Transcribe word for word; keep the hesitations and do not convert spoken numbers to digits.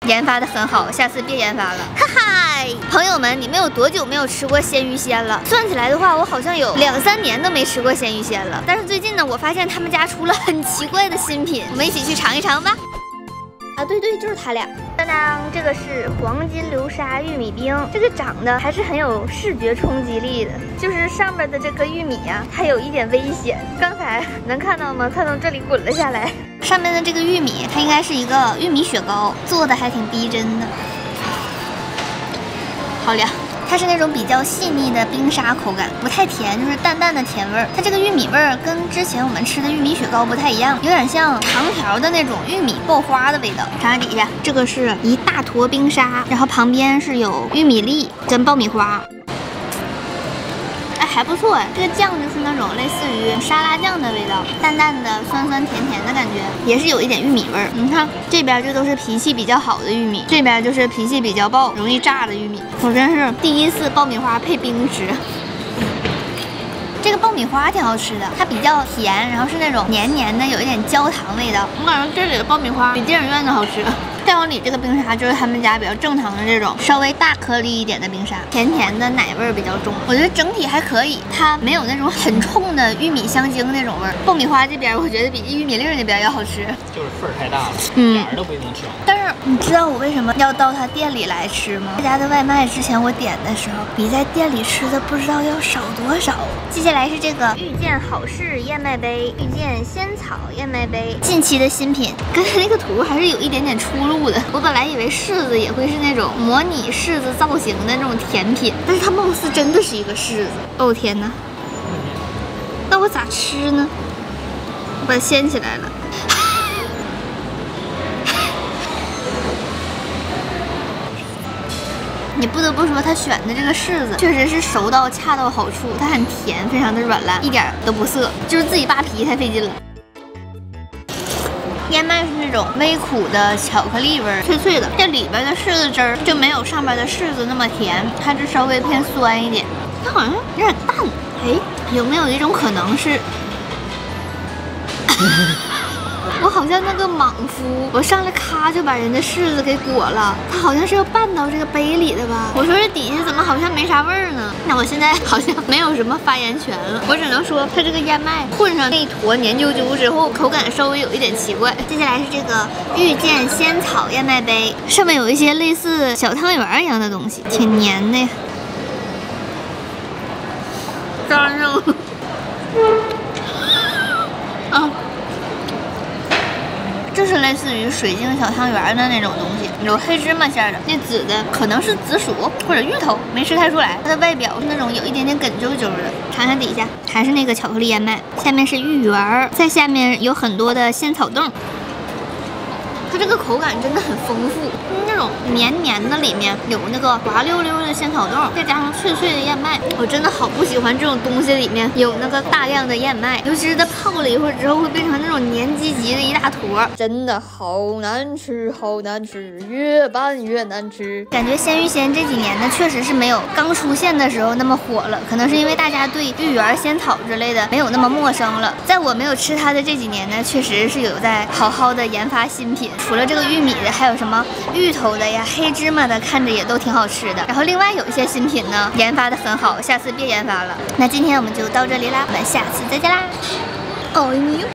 研发的很好，下次别研发了。哈哈，朋友们，你们有多久没有吃过鲜芋仙了？算起来的话，我好像有两三年都没吃过鲜芋仙了。但是最近呢，我发现他们家出了很奇怪的新品，我们一起去尝一尝吧。啊，对对，就是他俩。当当，这个是黄金流沙玉米冰，这个长得还是很有视觉冲击力的。就是上面的这颗玉米呀、啊，它有一点危险。刚才能看到吗？它从这里滚了下来。上面的这个玉米，它应该是一个玉米雪糕，做的还挺逼真的。好凉。它是那种比较细腻的冰沙口感，不太甜，就是淡淡的甜味儿。它这个玉米味儿跟之前我们吃的玉米雪糕不太一样，有点像长条的那种玉米爆花的味道。尝尝底下，这个是一大坨冰沙，然后旁边是有玉米粒跟爆米花。哎，还不错哎，这个酱就是那种类似于沙拉酱的味道，淡淡的酸酸甜甜的感觉，也是有一点玉米味儿。你看这边这都是脾气比较好的玉米，这边就是脾气比较暴、容易炸的玉米。我真是第一次爆米花配冰吃。这个爆米花挺好吃的，它比较甜，然后是那种黏黏的，有一点焦糖味道。我感觉这里的爆米花比电影院的好吃。再往里这个冰沙就是他们家比较正常的这种稍微大颗粒一点的冰沙，甜甜的奶味儿比较重，我觉得整体还可以，它没有那种很冲的玉米香精那种味儿。爆米花这边我觉得比玉米粒那边要好吃， 就是份儿太大了， 嗯， 俩人都不一定吃完。 但是你知道我为什么要到他店里来吃吗？这家的外卖之前我点的时候，比在店里吃的不知道要少多少。接下来是这个遇见好事燕麦杯，遇见仙草燕麦杯，近期的新品，跟那个图还是有一点点出入的。我本来以为柿子也会是那种模拟柿子造型的那种甜品，但是它貌似真的是一个柿子。哦天哪，那我咋吃呢？我把它掀起来了。你不得不说，他选的这个柿子确实是熟到恰到好处，它很甜，非常的软烂，一点都不涩，就是自己扒皮太费劲了。燕麦是那种微苦的巧克力味儿，脆脆的，这里边的柿子汁儿就没有上边的柿子那么甜，它就稍微偏酸一点，它好像有点淡。哎，有没有一种可能是？我好像那个莽夫，我上来咔就把人家柿子给裹了，他好像是要拌到这个杯里的吧？我说这底下怎么好像没啥味儿呢？那我现在好像没有什么发言权了，我只能说它这个燕麦混上那一坨黏啾啾之后，口感稍微有一点奇怪。接下来是这个遇见仙草燕麦杯，上面有一些类似小汤圆一样的东西，挺黏的呀。张上了，啊。就是类似于水晶小汤圆的那种东西，有黑芝麻馅的，那紫的可能是紫薯或者芋头，没吃太出来。它的外表是那种有一点点梗啾啾的，尝尝底下还是那个巧克力燕麦，下面是芋圆，在下面有很多的仙草冻。它这个口感真的很丰富，那种绵绵的，里面有那个滑溜溜的仙草冻，再加上脆脆的燕麦，我真的好不喜欢这种东西里面有那个大量的燕麦，尤其是它泡了一会儿之后会变成那种黏唧唧的一大坨，真的好难吃，好难吃，越拌越难吃。感觉鲜芋仙这几年呢，确实是没有刚出现的时候那么火了，可能是因为大家对芋圆、仙草之类的没有那么陌生了。在我没有吃它的这几年呢，确实是有在好好的研发新品。除了这个玉米的，还有什么芋头的呀、黑芝麻的，看着也都挺好吃的。然后另外有一些新品呢，研发的很好，下次别研发了。那今天我们就到这里啦，我们下次再见啦。哦，你。